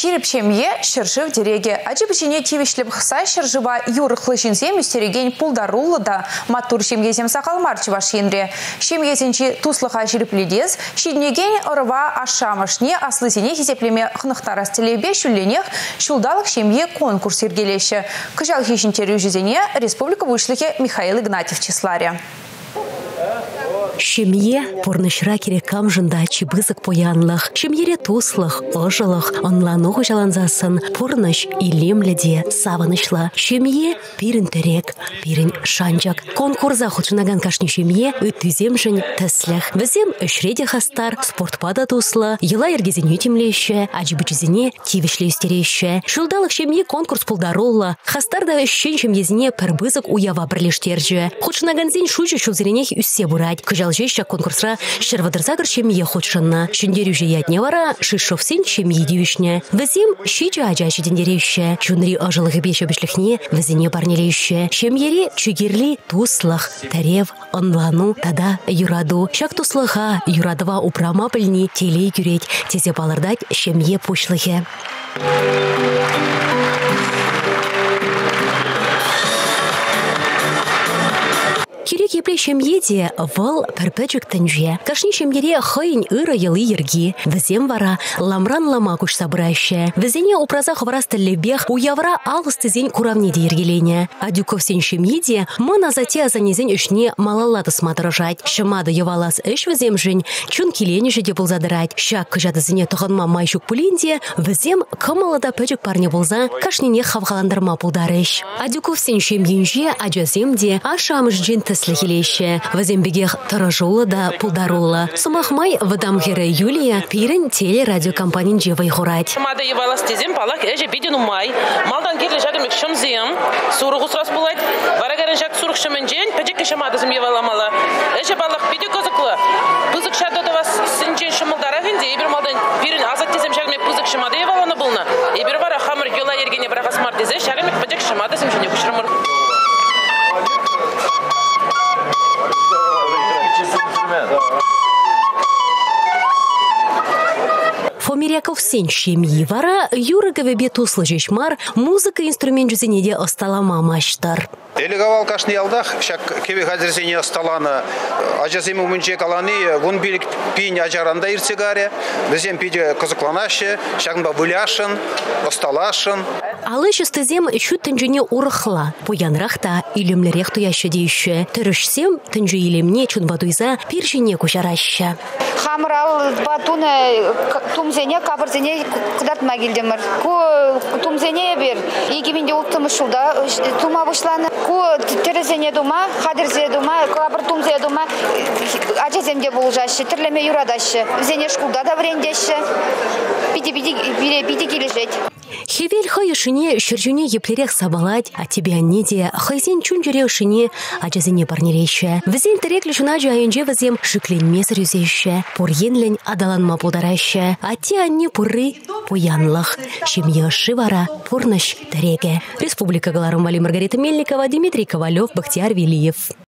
Чиріп шемье шыршыв дереге. Ачы пішіне тивішліп қыса шыржыва юрықлы жинсем үстереген пулдарулы да матур шемьезем сақалмар чываш енре. Шемьезенчі туслыға жиріпледес, шиднеген ұрыва ашамышне аслызене хезеплеме қынықтар астелебе шүлленех шулдалық шемье конкурс ергелеші. Кыжал хешінтері жүзене Республика вышлыхе Михаил Игнатьев числаря. Шемье порнышра керекам жында чибызык поянлых, шемьере туслых, ожылых, онлануғы жаланзасын порныш илемледе савынышлы. Шемье пирін терек, пирін шанчак. Конкурса худшынаган кашни шемье үттізем жын тәсліх. Візем үшреде хастар, спортпада туслы, ела ергезене темлеші, ажибычызене тивішлі үстереші. Шулдалық шемье конкурс пулдарулы, хастарда үшшен шемьезіне пірбызык уява бірлештерджі. Худшынаганзен шучу шулзеренех үссе бурать. Жалжеща конкурсра шервадырзагар шемье худшынна. Шүндерю жиятне вара шишовсен шемье девишне. Візем шича ажаши дендеревші. Чунри ажылығы беші бішліхне візене барнелеші. Шемьере чүгерлі туслых, тәрев, онлану, тада юраду. Шак туслыға юрадыва упрама білні телей күрет. Тезе балырдать шемье пушлығы. Кирек епле шемьеде вал перпечек тенже. Кашни шемьере хайын ыры елы ерги. Візем вара ламран лама куш сабыраща. Візене упразах варастылебех уявра алыстызен куравнеде ергелене. Адюковсен шемьеде мана зате азанезен үшне малалады сматырыжать. Шымады евалас эш візем жын, чун келені жеде болзадырать. Шак кыжадызыне тұғынма майшук пуленде, візем кымалада пөчек парне болза, кашнене хавғаландырма пулдарыш. Адюковсен шемьенже аджаземде ашамыш джинты слихилеще. Вазембегех таражула да пулдарула. Сумахмай вадамгере Юлия пирен телерадиокомпанин джевай хорать. Мада евалас тезем палак эже биден умай. Малдан кирле жагамек шымзем. Суругус рас булать. Варагарен жак сурук шыменжен. Педжек кешамада зем еваламала. Эже палак биде козыклы. Пызык шады да вас синжен шымылдарагенде. Ебір малдан пирен азат тезем жагамек пызык шымада еваланы булна. Ебір вара хамыр yola ергене брахасмар тезе. Жагамек педжек шымада зем жене кушрамыр. Фомиряков сен шемьи вара юрыгаве бетуслы жешмар музыка инструмент жүзенеде осталама маштар. Элегавал кашни алдах, шак кеве хазерзене осталаны, ажазем умынчек аланы, вон билик пинь ажаранда ирцегаре, везем пиде козыкланаще, шагнба выляшын, осталашын. Алыш стезем шут тенжене урыхла, поянрахта илемлерех туяще дейші. Түрішсем тенжу илемне чун бадуйза пиржене кушараща. Хамрал батуны тумзене кабырзене кыдартма келдемір. Ку тумзене бер, егеменде ұлттымы шулда тума бұшланы. Ку терезене дума, хадырзе дума, кабыр тумзе дума, ажаземде болжашы, тірлеме юрадашы. Зене шкулда да врендеші, биде кележет. Хевель хайышыне шыржуне еплерех сабалать, а тебе анеде хайзен чунжерешыне ажазене парнереші. Візен тереклі жуна жайынже візем шықленмес рюзеші, поренлен адаланма подараща, а те анне пуры поянлых. Шемье шивара порныш тереге. Республика Галарумвали Маргарита Мельникова, Дмитрий Ковалев, Бахтияр Велиев.